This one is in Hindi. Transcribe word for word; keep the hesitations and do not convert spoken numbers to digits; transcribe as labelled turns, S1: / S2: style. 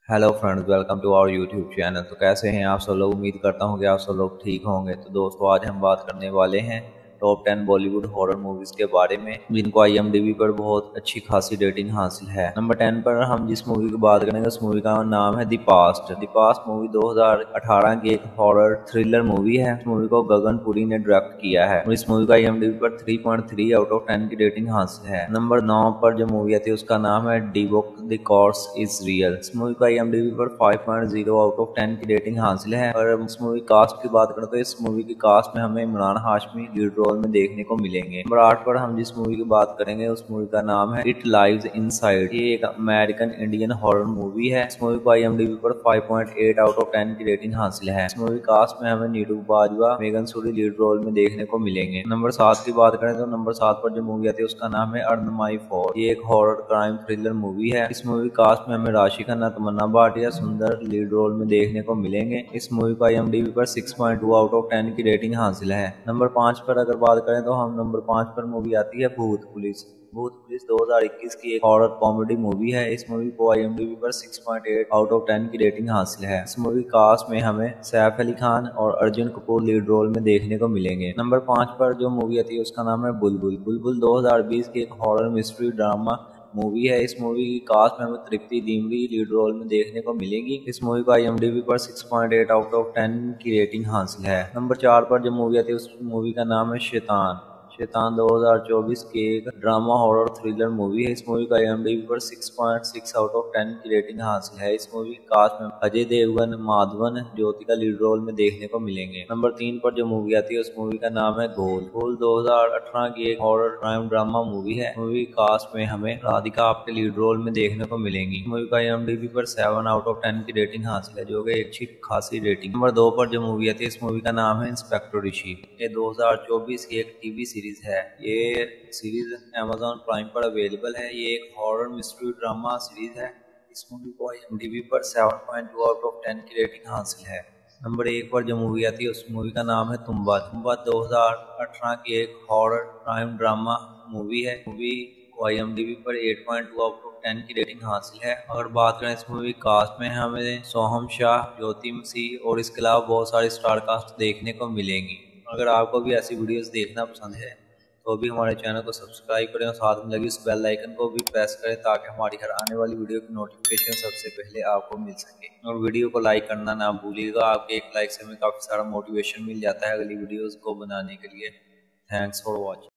S1: Hello friends, welcome to our YouTube channel. तो कैसे हैं आप सब लोग? उम्मीद करता हूं कि आप सब लोग ठीक होंगे। तो दोस्तों, आज हम बात करने वाले हैं top ten Bollywood horror movies के बारे में जिनको आईएमडीबी पर बहुत अच्छी खासी रेटिंग हासिल है। नंबर टेन पर हम जिस मूवी की बात करेंगे उस मूवी का नाम है the past. The past movie दो हज़ार अठारह की एक हॉरर थ्रिलर मूवी है। इस मूवी को गगन पुरी ने डायरेक्ट किया है और इस मूवी का आईएमडीबी पर three point three out of ten की रेटिंग हासिल है। नंबर नौ पर जो मूवी आती है उसका नाम है dybbuk the curse is real. इस मूवी का आईएमडीबी पर five point zero out of ten की रेटिंग हासिल है। और इस मूवी कास्ट की बात करें तो इस मूवी की कास्ट में हमें इमरान हाशमी लीड रोल में देखने को मिलेंगे। नंबर आठ पर हम जिस मूवी की बात करेंगे उस मूवी का नाम है इट लाइव्स इनसाइड। ये एक अमेरिकन इंडियन हॉरर मूवी है। इस मूवी को आईएमडीबी पर five point eight out of ten की रेटिंग हासिल है। इस मूवी कास्ट में हमें Neeru Bajwa, Megan Suri lead role में देखने को मिलेंगे। नंबर सात की बात करें तो नंबर सात पर जो मूवी आती है उसका नाम है अर्न माई फॉर। ये एक हॉरर क्राइम थ्रिलर मूवी है। इस मूवी कास्ट में हमें राशि खन्ना, तमन्ना भाटिया, सुंदर लीड रोल में देखने को मिलेंगे। इस मूवी का आईएमडीबी पर six point two out of ten की रेटिंग हासिल है। नंबर पाँच पर अगर बात करें तो हम नंबर पाँच पर मूवी आती है भूत पुलिस। भूत पुलिस दो हज़ार इक्कीस की एक हॉरर कॉमेडी मूवी है। इस मूवी को आईएमडीबी पर six point eight out of ten की रेटिंग हासिल है। इस मूवी कास्ट में हमें सैफ अली खान और अर्जुन कपूर लीड रोल में देखने को मिलेंगे। नंबर पाँच पर जो मूवी आती है उसका नाम है बुलबुल। बुलबुल दो हज़ार बीस की एक हॉरर मिस्ट्री ड्रामा मूवी है। इस मूवी की कास्ट में हमें तृप्ति डिमरी लीड रोल में देखने को मिलेगी। इस मूवी का आईएमडीबी पर six point eight out of ten की रेटिंग हासिल है। नंबर चार पर जो मूवी आती है उस मूवी का नाम है शैतान। शैतान दो हज़ार चौबीस की एक ड्रामा हॉरर थ्रिलर मूवी है। इस मूवी का आईएमडीबी पर six point six out of ten की रेटिंग हासिल है। इस मूवी की कास्ट में अजय देवगन, माधवन, ज्योतिका लीड रोल में देखने को मिलेंगे। नंबर तीन पर जो मूवी आती है उस मूवी का नाम है घोल। घोल दो हज़ार अठारह की एक हॉरर क्राइम ड्रामा मूवी है। मूवी कास्ट में हमें राधिका आपके लीड रोल में देखने को मिलेंगी। मूवी का आईएमडीबी पर सेवन आउट ऑफ टेन की रेटिंग हासिल है, जो कि एक अच्छी खासी रेटिंग। नंबर दो पर जो मूवी आती है इस मूवी का नाम है इंस्पेक्टर ऋषि। ये दो हज़ार चौबीस की एक टीवी सीरीज है। ये सीरीज अमेज़न प्राइम पर अवेलेबल है। ये एक हॉरर मिस्ट्री ड्रामा सीरीज है। इस मूवी को आईएमडीबी पर seven point two out of ten की रेटिंग हासिल है। नंबर एक पर जो मूवी आती है उस मूवी का नाम है तुम्बा। तुम्बा दो हज़ार अठारह की एक हॉरर क्राइम ड्रामा मूवी है। मूवी को आईएमडीबी पर eight point two out of ten की रेटिंग हासिल है। अगर बात करें इस मूवी कास्ट में हमें सोहम शाह, ज्योति मसीह और इसके अलावा बहुत सारी स्टार कास्ट देखने को मिलेंगी। अगर आपको भी ऐसी वीडियोस देखना पसंद है तो अभी हमारे चैनल को सब्सक्राइब करें और साथ में लगी उस बेल आइकन को भी प्रेस करें ताकि हमारी हर आने वाली वीडियो की नोटिफिकेशन सबसे पहले आपको मिल सके। और वीडियो को लाइक करना ना भूलिएगा। आपके एक लाइक से हमें काफ़ी सारा मोटिवेशन मिल जाता है अगली वीडियोज़ को बनाने के लिए। Thanks for watching.